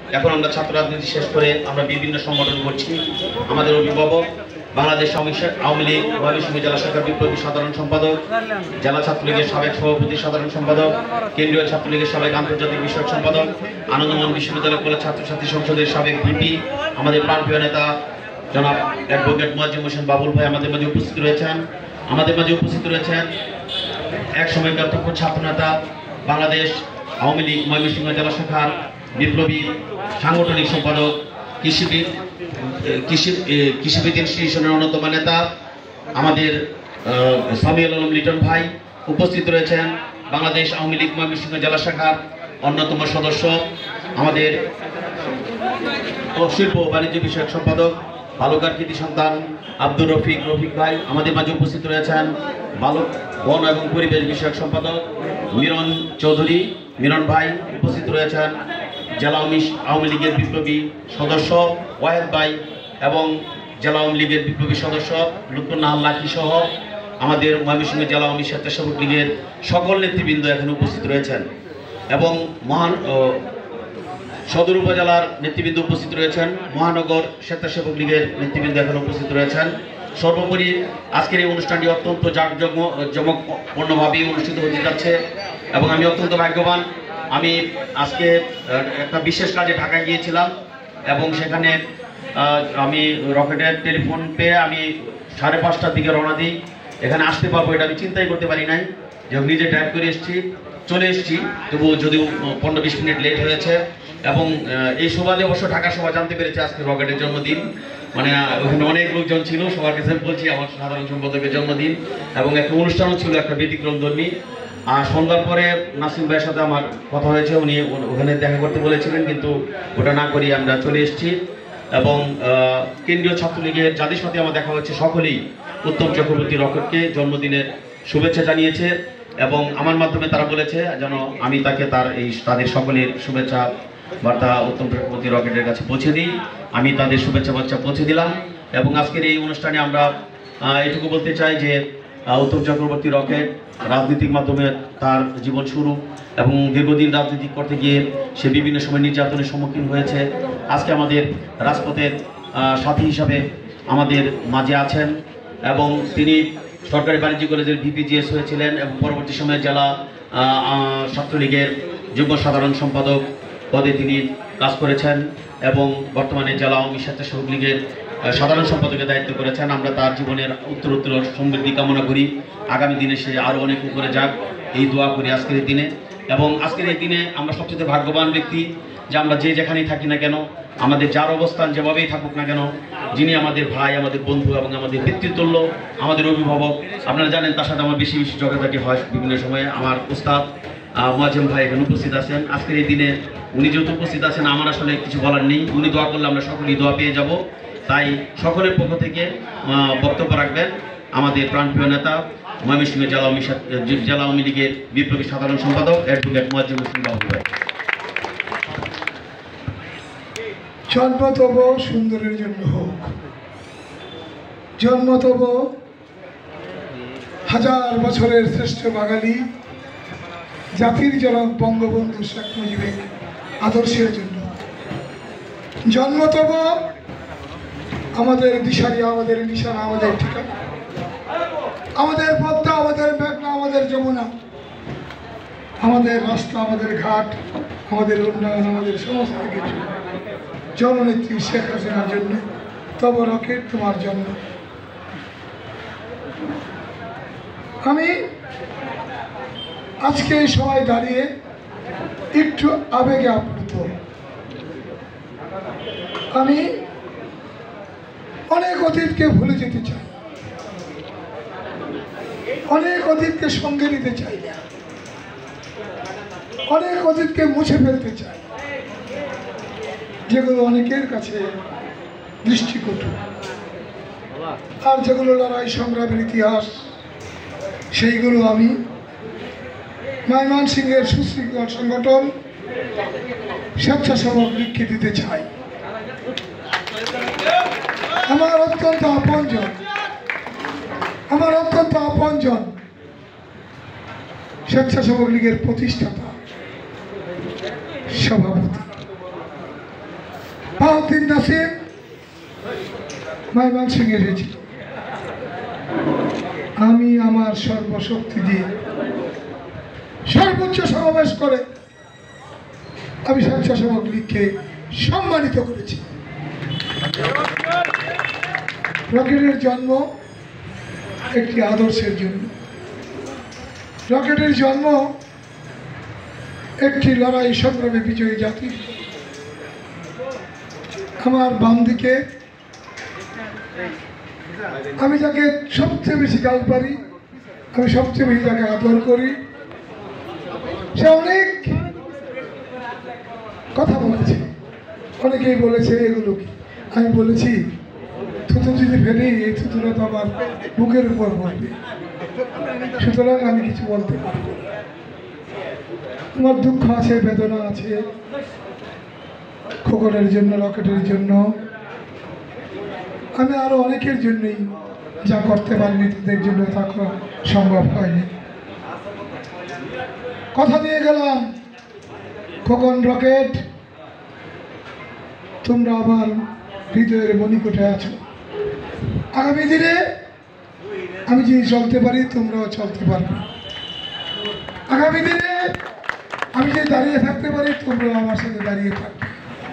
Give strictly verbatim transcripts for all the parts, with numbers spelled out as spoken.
এখন আমরা ছাত্র রাজনীতি শেষ করে আমরা বিভিন্ন সংগঠন করছি। আমাদের অভিভাবক বাংলাদেশ আওয়ামী লীগ ময়মনসিংহ জেলা শাখার বিপ্লবী সাধারণ সম্পাদক, জেলা ছাত্রলীগের সাবেক সভাপতি সাধারণ সম্পাদক, কেন্দ্রীয় ছাত্রলীগের সাবেক আন্তর্জাতিক বিষয়ক সম্পাদক, আনন্দমোহন বিশ্ববিদ্যালয় কলেজ ছাত্রছাত্রী সংসদের সাবেক ভিপি, আমাদের প্রাণপ্রিয় নেতা জনাব অ্যাডভোকেট মুয়াজ্জেম হোসেন বাবুল ভাই আমাদের মাঝে উপস্থিত রয়েছেন। আমাদের মাঝে উপস্থিত রয়েছেন এক সময়কার তখন ছাত্রনেতা বাংলাদেশ আওয়ামী লীগ ময়মনসিংহ জেলা শাখার বিপ্লবী সাংগঠনিক সম্পাদক, কৃষিবিদ কৃষি কৃষিবিদ ইনস্টিটিউশনের অন্যতম নেতা আমাদের সামিউল আলম লিটন ভাই উপস্থিত রয়েছেন। বাংলাদেশ আওয়ামী লীগ ময়মনসিংহ জেলা শাখার অন্যতম সদস্য আমাদের শিল্প ও বাণিজ্য বিষয়ক সম্পাদক বালুকার কৃতি সন্তান আব্দুর রফিক রফিক ভাই আমাদের মাঝে উপস্থিত রয়েছেন। বালক বন এবং পরিবেশ বিষয়ক সম্পাদক মিরন চৌধুরী মিরন ভাই উপস্থিত রয়েছেন। জেলা আওয়ামী লীগের বিপ্লবী সদস্য ওয়াহেদ ভাই এবং জেলা আওয়ামী লীগের বিপ্লবী সদস্য লুৎফুন্নাহার লাকি সহ আমাদের ময়মনসিংহ জেলা আওয়ামী স্বেচ্ছাসেবক লীগের সকল নেতৃবৃন্দ এখানে উপস্থিত রয়েছেন এবং মহান সদর উপজেলার নেতৃবৃন্দ উপস্থিত রয়েছেন। মহানগর স্বেচ্ছাসেবক লীগের নেতৃবৃন্দ এখানে উপস্থিত রয়েছেন। সর্বোপরি আজকের এই অনুষ্ঠানটি অত্যন্ত জাঁকজমকপূর্ণভাবে অনুষ্ঠিত হতে যাচ্ছে এবং আমি অত্যন্ত ভাগ্যবান। আমি আজকে একটা বিশেষ কাজে ঢাকায় গিয়েছিলাম এবং সেখানে আমি রকেটের টেলিফোন পেয়ে আমি সাড়ে পাঁচটার দিকে রওনা দিই। এখানে আসতে পারবো এটা আমি চিন্তাই করতে পারি নাই, যখন নিজে ড্রাইভ করে এসেছি চলে এসেছি, তবুও যদিও পনেরো বিশ মিনিট লেট হয়েছে। এবং এই সুবাদে অবশ্য ঢাকা সভা জানতে পেরেছে আজকে রকেটের জন্মদিন, মানে ওখানে অনেক লোকজন ছিল, সবার কাছে বলছি আমার সাধারণ সম্পাদকের জন্মদিন এবং একটা অনুষ্ঠানও ছিল একটা ব্যতিক্রম ধর্মী। আর সন্ধ্যার পরে নাসিম ভাইয়ের সাথে আমার কথা হয়েছে, উনি ওখানে দেখা করতে বলেছিলেন কিন্তু ওটা না করি আমরা চলে এসেছি। এবং কেন্দ্রীয় ছাত্রলীগের যাদের সাথে আমার দেখা হচ্ছে সকলেই উত্তম চক্রবর্তী রকেটকে জন্মদিনের শুভেচ্ছা জানিয়েছে এবং আমার মাধ্যমে তারা বলেছে যেন আমি তাকে তার এই তাদের সকলের শুভেচ্ছা বার্তা উত্তম চক্রবর্তী রকেটের কাছে পৌঁছে দিই। আমি তাদের শুভেচ্ছা বার্তা পৌঁছে দিলাম এবং আজকের এই অনুষ্ঠানে আমরা এটুকু বলতে চাই যে উত্তম চক্রবর্তী রকেট রাজনীতির মাধ্যমে তার জীবন শুরু এবং দীর্ঘদিন রাজনীতি করতে গিয়ে সে বিভিন্ন সময় নির্যাতনের সম্মুখীন হয়েছে। আজকে আমাদের রাজপথের সাথী হিসাবে আমাদের মাঝে আছেন এবং তিনি সরকারি বাণিজ্য কলেজের ভিপিজিএস হয়েছিলেন এবং পরবর্তী সময়ে জেলা ছাত্রলীগের যুগ্ম সাধারণ সম্পাদক পদে তিনি কাজ করেছেন এবং বর্তমানে জেলা আওয়ামী স্বেচ্ছাসেবক লীগের সাধারণ সম্পাদকের দায়িত্ব করেছেন। আমরা তার জীবনের উত্তর উত্তর সমৃদ্ধি কামনা করি, আগামী দিনে সে আরও অনেক উপরে যাক এই দোয়া করি আজকের এই দিনে। এবং আজকের এই দিনে আমরা সবচেয়ে ভাগ্যবান ব্যক্তি যে আমরা যে যেখানেই থাকি না কেন, আমাদের যার অবস্থান যেভাবেই থাকুক না কেন, যিনি আমাদের ভাই আমাদের বন্ধু এবং আমাদের পিতৃতুল্য আমাদের অভিভাবক, আপনারা জানেন তার সাথে আমার বেশি বেশি যোগাযোগ হয় বিভিন্ন সময়ে। আমার উস্তাদ মুয়াজ্জেম ভাই এখানে উপস্থিত আছেন। আজকের এই দিনে উনি যেহেতু উপস্থিত আছেন আমার আসলে কিছু বলার নেই, উনি দোয়া করলে আমরা সকলেই দোয়া পেয়ে যাব। তাই সকলের পক্ষ থেকে বক্তব্য রাখবেন আমাদের প্রাণপ্রিয় নেতা ময়মনসিংহ জেলা আওয়ামী জেলা আওয়ামী লীগের বিপ্লবী সাধারণ সম্পাদক অ্যাডভোকেট মুয়াজ্জেম হোসেন বাবুল ভাই। জন্ম তব সুন্দরের জন্য হোক, জন্ম তব হাজার বছরের শ্রেষ্ঠ বাঙালি জাতির জনক বঙ্গবন্ধু শেখ মুজিবের আদর্শের জন্য, জন্ম তব আমাদের দিশারি আমাদের নিশানা আমাদের ঠিকানা, আমাদের পদ্মা আমাদের মেঘনা আমাদের যমুনা, আমাদের রাস্তা আমাদের ঘাট আমাদের উন্নয়ন আমাদের সমস্ত কিছু জননেত্রী শেখ হাসিনার জন্য। তব রকেট তোমার জন্য। আমি আজকে সবাই দাঁড়িয়ে একটু আবেগে আপ্লুত। আমি অনেক অতীতকে ভুলে যেতে চাই, অনেক অতীতকে সঙ্গে নিতে চাই না, অনেক অতীতকে মুছে ফেলতে চাই যেগুলো অনেকের কাছে দৃষ্টিকটু, আর যেগুলো লড়াই সংগ্রামের ইতিহাস সেইগুলো আমি ময়মনসিংহের সুশৃঙ্খল সংগঠন স্বেচ্ছাসেবক লীগকে দিতে চাই। আমার অত্যন্ত আপনজন, আমার অত্যন্ত আপনজন স্বেচ্ছাসেবক লীগের প্রতিষ্ঠাতা সভাপতি বাহাউদ্দিন নাসিম ময়মনসিংহে এসেছিল। আমি আমার সর্বশক্তি দিয়ে সর্বোচ্চ সমাবেশ করে আমি স্বেচ্ছাসেবক লীগকে সম্মানিত করেছি। রকেটের জন্ম একটি আদর্শের জন্য, রকেটের জন্ম একটি লড়াই সংগ্রামে বিজয়ী জাতির। আমার বাম দিকে আমি যাকে সবচেয়ে বেশি গাল পারি, আমি সবচেয়ে বেশি যাকে আদর করি, সে অনেক কথা বলেছে। অনেকেই বলেছে এগুলো কি, আমি বলেছি থুতু যদি ফেলি এই থুতুটা তো আমার বুকের উপর পড়বে, সুতরাং আমি কিছু বলতে পারব না। আমার দুঃখ আছে, বেদনা আছে খোকনের জন্য, রকেটের জন্য, আমি আরো অনেকের জন্যই যা করতে পারিনি তাদের জন্য তা করা সম্ভব হয়নি। কথা দিয়ে গেলাম খোকন, রকেট, তোমরা আমার হৃদয়ের মণিকোঠে আছো। আগামী দিনে আমি যদি চলতে পারি তোমরাও চলতে পারবে। আগামী দিনে আমি যদি দাঁড়িয়ে থাকতে পারি তোমরাও আমার সাথে দাঁড়িয়ে থাকবে।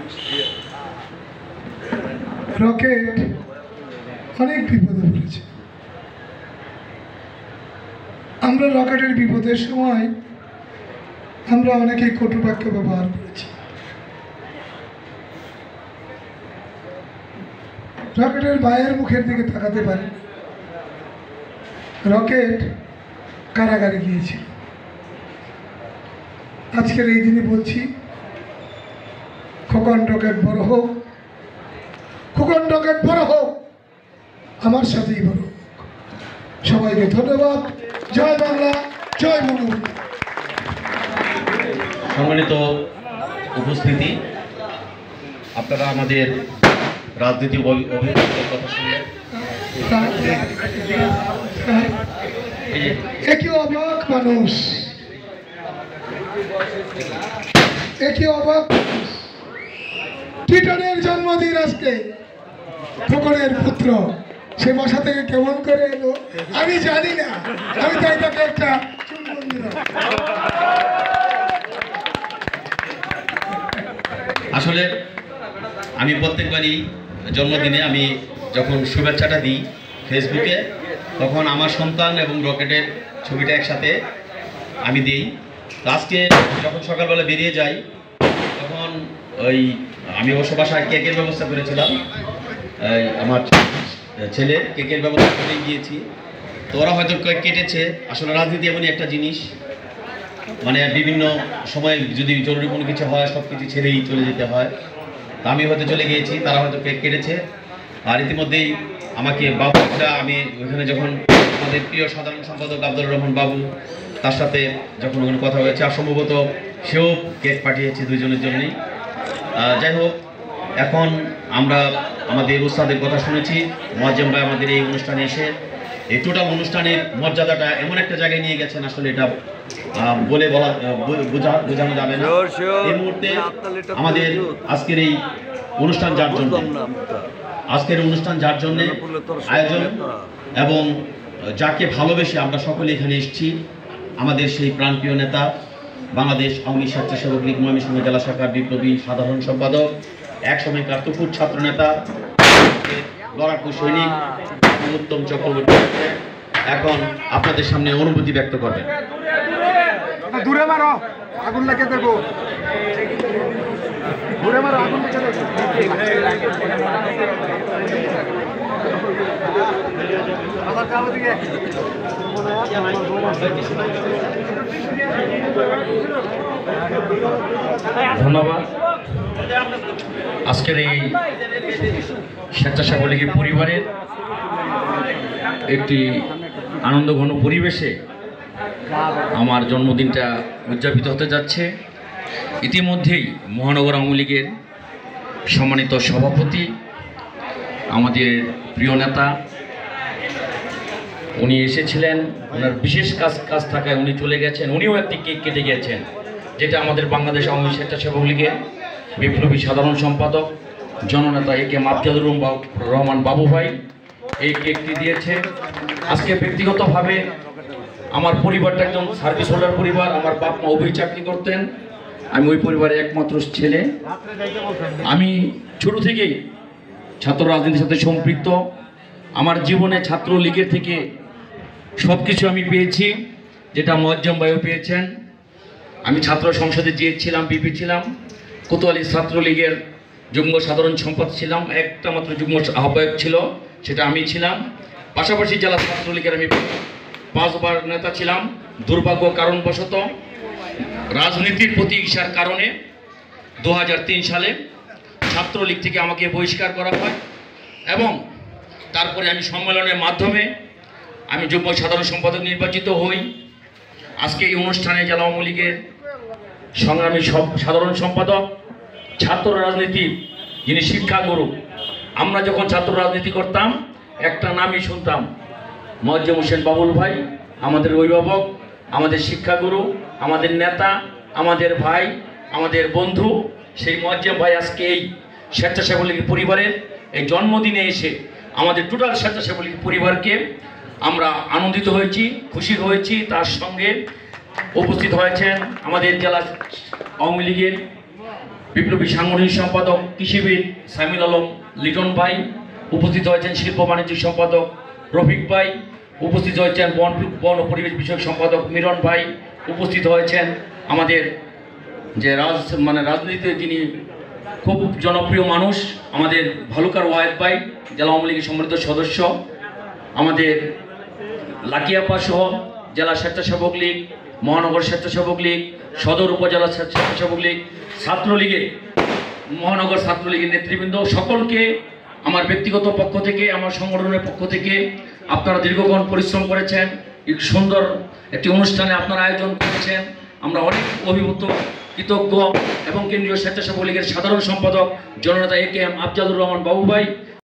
রকেট অনেক বিপদে পড়েছে। আমরা রকেটের বিপদের সময় আমরা অনেকেই কটু বাক্য ব্যবহার করেছি। রকেটের ভাইয়ের মুখের দিকে তাকাতে পারি। রকেট কারাগারে গিয়েছিল। আজকের এই দিনে বলছি খোকন রকেট বড় হোক, খোকন রকেট বড় হোক, আমার সাথেই বড় হোক। সবাইকে ধন্যবাদ। জয় বাংলা, জয় বঙ্গবন্ধু। সম্মানিত উপস্থিতি, আপনারা আমাদের রাজনীতি অভিজ্ঞতার কথা শুনলেন। একই অবাক মানুষ, একই অবাক মানুষ। টিটনের জন্মদিন আজকে, খোকনের পুত্র, সে বাসা থেকে কেমন করে এলো আমি জানি না, আমি তাই তাকে একটা চুম্বন দিলাম। আসলে আমি প্রত্যেকবারই জন্মদিনে আমি যখন শুভেচ্ছাটা দিই ফেসবুকে, তখন আমার সন্তান এবং রকেটের ছবিটা একসাথে আমি দিই। তো আজকে যখন সকালবেলা বেরিয়ে যাই তখন ওই আমি অবশ্য বাসায় কেকের ব্যবস্থা করেছিলাম, আমার ছেলে কেকের ব্যবস্থা করে গিয়েছি। তো ওরা হয়তো কেক কেটেছে। আসলে রাজনীতি এমনই একটা জিনিস, মানে বিভিন্ন সময় যদি জরুরি কোনো কিছু হয় সব কিছু ছেড়েই চলে যেতে হয়। তা আমি হয়তো চলে গিয়েছি, তারা হয়তো কেক কেটেছে। আর ইতিমধ্যেই আমাকে বাবুটা, আমি ওইখানে যখন আমাদের প্রিয় সাধারণ সম্পাদক আব্দুর রহমান বাবু, তার সাথে যখন ওখানে কথা হয়েছে, আর সম্ভবত সেও কেক পাঠিয়েছে দুইজনের জন্যই। যাই হোক, এখন আমরা আমাদের উস্তাদের কথা শুনেছি। মুয়াজ্জেম ভাই আমাদের এই অনুষ্ঠানে এসে এই টোটাল অনুষ্ঠানের মর্যাদাটা এমন একটা জায়গায় নিয়ে গেছেন, আসলে এটা বলে বলা বোঝানো যাবে না। এই মুহূর্তে আমাদের আজকের এই অনুষ্ঠান যার জন্য আজকের অনুষ্ঠান যার জন্য আয়োজন এবং যাকে ভালোবেসে আমরা সকলে এখানে এসেছি, আমাদের সেই প্রাণপ্রিয় নেতা, বাংলাদেশ আওয়ামী স্বেচ্ছাসেবক লীগ ময়মনসিংহ জেলা শাখার বিপ্লবী সাধারণ সম্পাদক, এক সময়কার তুখুর ছাত্র নেতা, লড়াকু সৈনিক উত্তম চক্রবর্তী এখন আপনাদের সামনে অনুভূতি ব্যক্ত করবেন। দূরে মারো, আগুন লেগে দেবো। দূরে মারো, আগুন লেগে দেবো। ধন্যবাদ। আজকের এই স্বেচ্ছাসেবক লীগের পরিবারের একটি আনন্দঘন পরিবেশে আমার জন্মদিনটা উদযাপিত হতে যাচ্ছে। ইতিমধ্যেই মহানগর আওয়ামী লীগের সম্মানিত সভাপতি, আমাদের প্রিয় নেতা, উনি এসেছিলেন। ওনার বিশেষ কাজ কাজ থাকায় উনি চলে গেছেন। উনিও একটি কেক কেটে গেছেন, যেটা আমাদের বাংলাদেশ আওয়ামী স্বেচ্ছাসেবক লীগের বিপ্লবী সাধারণ সম্পাদক জননেতা A K M Afzalur Rahman Babu ভাই এই কেকটি দিয়েছে। আজকে ব্যক্তিগতভাবে আমার পরিবারটা একজন সার্ভিস হোল্ডার পরিবার। আমার বাপ মা উভয় চাকরি করতেন, আমি ওই পরিবারের একমাত্র ছেলে। আমি ছোট থেকেই ছাত্র রাজনীতির সাথে সম্পৃক্ত। আমার জীবনে ছাত্রলীগের থেকে সব কিছু আমি পেয়েছি, যেটা মোয়াজ্জেম ভাইও পেয়েছেন। আমি ছাত্র সংসদে জিয়েছিলাম, বিপি ছিলাম, কোতোয়ালি ছাত্রলীগের যুগ্ম সাধারণ সম্পাদক ছিলাম, একটা মাত্র যুগ্ম আহ্বায়ক ছিল, সেটা আমি ছিলাম। পাশাপাশি জেলা ছাত্রলীগের আমি পাঁচবার নেতা ছিলাম। দুর্ভাগ্য কারণবশত রাজনীতির প্রতি ঈর্ষার কারণে দু হাজার তিন সালে ছাত্রলীগ থেকে আমাকে বহিষ্কার করা হয় এবং তারপরে আমি সম্মেলনের মাধ্যমে আমি যুগ্ম সাধারণ সম্পাদক নির্বাচিত হই। আজকে এই অনুষ্ঠানে জেলা আওয়ামী লীগের সংগ্রামী সব সাধারণ সম্পাদক, ছাত্র রাজনীতির যিনি শিক্ষাগুরু। আমরা যখন ছাত্র রাজনীতি করতাম একটা নামই শুনতাম, মোয়াজ্জেম হোসেন বাবুল ভাই, আমাদের অভিভাবক, আমাদের শিক্ষাগুরু, আমাদের নেতা, আমাদের ভাই, আমাদের বন্ধু। সেই মোয়াজ্জেম ভাই আজকে এই স্বেচ্ছাসেবক লীগের পরিবারের এই জন্মদিনে এসে আমাদের টোটাল স্বেচ্ছাসেবক লীগের পরিবারকে আমরা আনন্দিত হয়েছি, খুশি হয়েছি। তার সঙ্গে উপস্থিত হয়েছেন আমাদের জেলা আওয়ামী লীগের বিপ্লবী সাংগঠনিক সম্পাদক কৃষিবিদ সামিল আলম লিটন ভাই, উপস্থিত হয়েছেন শিল্প বাণিজ্য সম্পাদক রফিক ভাই, উপস্থিত হয়েছেন বন বন ও পরিবেশ বিষয়ক সম্পাদক মিরন ভাই, উপস্থিত হয়েছেন আমাদের যে রাজ মানে রাজনীতিতে যিনি খুব জনপ্রিয় মানুষ আমাদের ভালুকার ওয়াহেদ ভাই, জেলা আওয়ামী লীগের সম্মানিত সদস্য, আমাদের লাকিয়াপা সহ জেলা স্বেচ্ছাসেবক লীগ, মহানগর স্বেচ্ছাসেবক লীগ, সদর উপজেলা স্বেচ্ছাসেবক লীগ, ছাত্রলীগের মহানগর ছাত্রলীগের নেতৃবৃন্দ, সকলকে আমার ব্যক্তিগত পক্ষ থেকে, আমার সংগঠনের পক্ষ থেকে আপনারা দীর্ঘক্ষণ পরিশ্রম করেছেন, এক সুন্দর একটি অনুষ্ঠানে আপনারা আয়োজন করেছেন। আমরা অনেক অভিভূত, কৃতজ্ঞ এবং কেন্দ্রীয় স্বেচ্ছাসেবক লীগের সাধারণ সম্পাদক জননেতা A K M Afzalur Rahman Babu ভাই